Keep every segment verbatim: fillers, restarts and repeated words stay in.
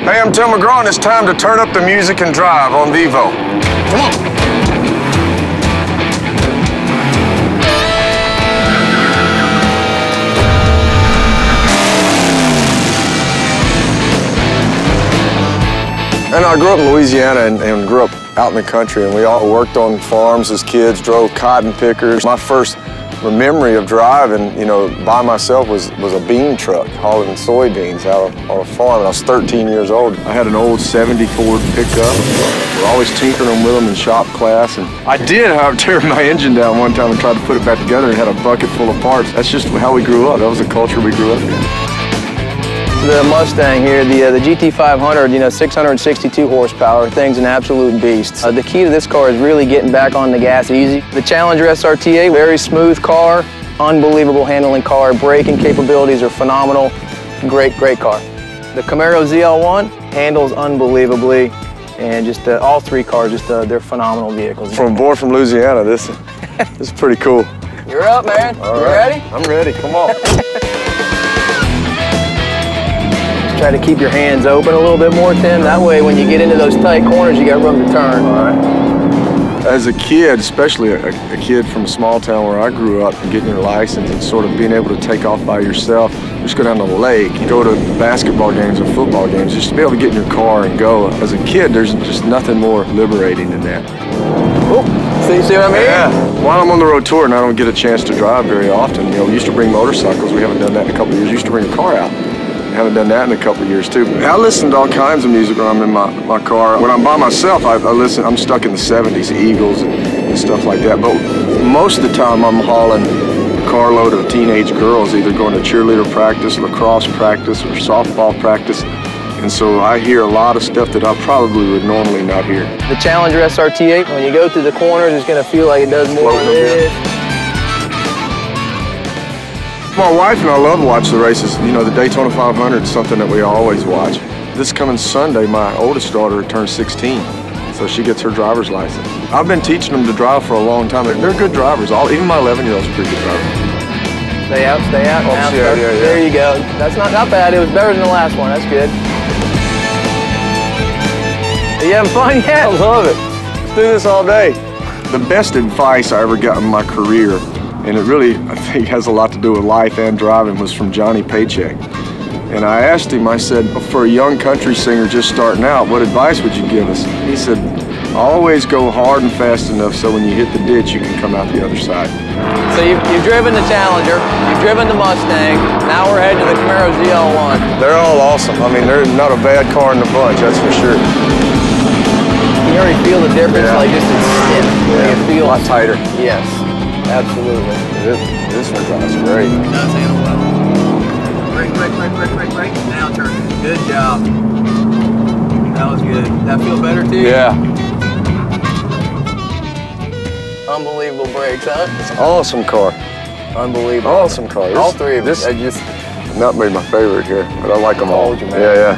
Hey, I'm Tim McGraw, and it's time to turn up the music and drive on Vivo. Come on. And I grew up in Louisiana and, and grew up out in the country, and we all worked on farms as kids, drove cotton pickers. My first memory of driving, you know, by myself was, was a bean truck hauling soybeans out of, on a farm. And I was thirteen years old. I had an old seventy Ford pickup. We're always tinkering with them in shop class. And I did, however, tear my engine down one time and tried to put it back together and had a bucket full of parts. That's just how we grew up. That was the culture we grew up in. The Mustang here, the, uh, the G T five hundred, you know, six hundred sixty-two horsepower, thing's an absolute beast. Uh, the key to this car is really getting back on the gas easy. The Challenger S R T A, very smooth car, unbelievable handling car, braking capabilities are phenomenal, great, great car. The Camaro Z L one handles unbelievably, and just uh, all three cars, just uh, they're phenomenal vehicles. From a boy from Louisiana, this, this is pretty cool. You're up, man. All you right. ready? I'm ready, come on. Try to keep your hands open a little bit more, Tim. That way, when you get into those tight corners, you got room to turn. All right. As a kid, especially a, a kid from a small town where I grew up, and getting your license and sort of being able to take off by yourself, just go down to the lake, go to basketball games or football games, just to be able to get in your car and go. As a kid, there's just nothing more liberating than that. Oh, see, see what I mean? Yeah. While I'm on the road tour and I don't get a chance to drive very often, you know, we used to bring motorcycles. We haven't done that in a couple of years. We used to bring a car out. Haven't done that in a couple of years too. I listen to all kinds of music when I'm in my, my car. When I'm by myself, I, I listen, I'm stuck in the seventies, Eagles and, and stuff like that. But most of the time I'm hauling a carload of teenage girls, either going to cheerleader practice, lacrosse practice, or softball practice. And so I hear a lot of stuff that I probably would normally not hear. The Challenger S R T A, when you go through the corners, it's gonna feel like it does more than this. My wife and I love to watch the races. You know, the Daytona five hundred is something that we always watch. This coming Sunday, my oldest daughter turns sixteen, so she gets her driver's license. I've been teaching them to drive for a long time. They're good drivers. All, even my eleven-year-old's a pretty good driver. Stay out, stay out. Oh, now, yeah, yeah, yeah. There you go. That's not, not bad. It was better than the last one. That's good. Are you having fun yet? I love it. Let's do this all day. The best advice I ever got in my career, and it really, I think, has a lot to do with life and driving, was from Johnny Paycheck. And I asked him, I said, for a young country singer just starting out, what advice would you give us? He said, always go hard and fast enough so when you hit the ditch, you can come out the other side. So you've, you've driven the Challenger, you've driven the Mustang, now we're heading to the Camaro Z L one. They're all awesome. I mean, they're not a bad car in the bunch, that's for sure. You already feel the difference, Yeah. like just it's stiff. Yeah. It feels a lot tighter. Yes, absolutely. This, this one drives great. It does handle well. Brake, brake, brake, brake, brake, brake. Now turn it. Good job. That was good. That feel better too? Yeah. Unbelievable brakes, huh? It's an awesome car. Unbelievable. Awesome car. All three of them. This I just not made my favorite here, but I like them all. Told you, man. Yeah, yeah.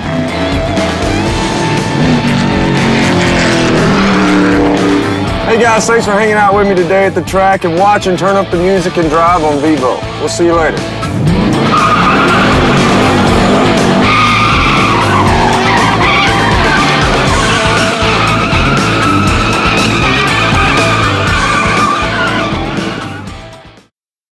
Hey guys, thanks for hanging out with me today at the track and watching Turn Up the Music and Drive on Vivo. We'll see you later.